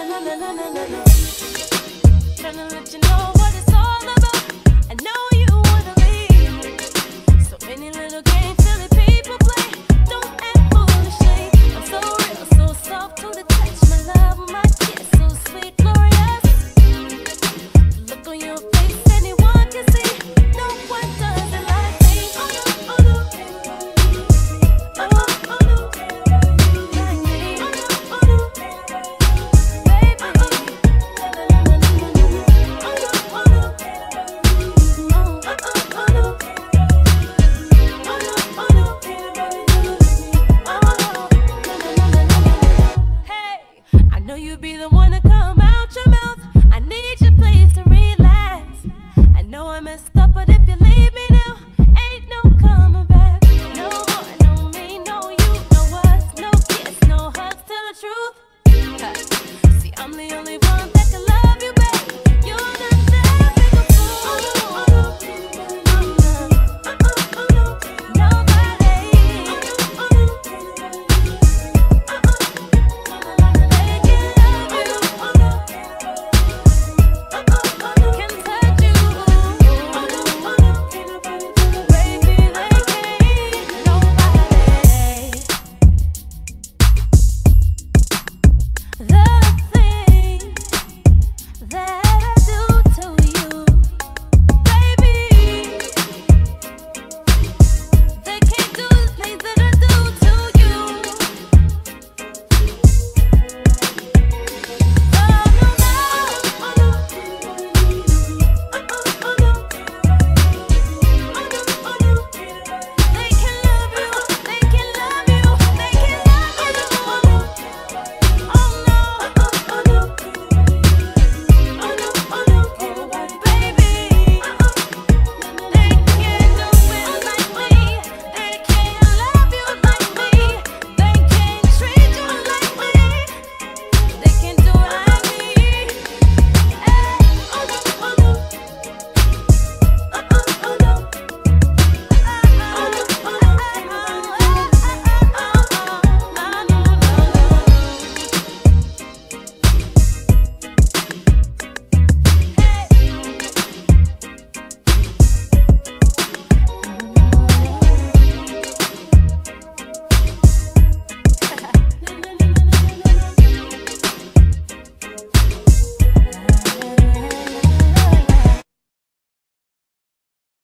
Tryna let you know what it's all about. I know you wanna leave, so any little game silly people play. Don't act foolishly. I'm so real, so soft to the touch. My love, my kiss, so sweet, glorious. The look on your face, anyone can see. No one does it like me. Oh no, oh no, oh no, oh no, like me. Oh no, oh no, baby. Oh no, oh no, oh no, hey, I know you be the one to come out your mouth. I need your place to relax. I know I messed up, but if you leave me now,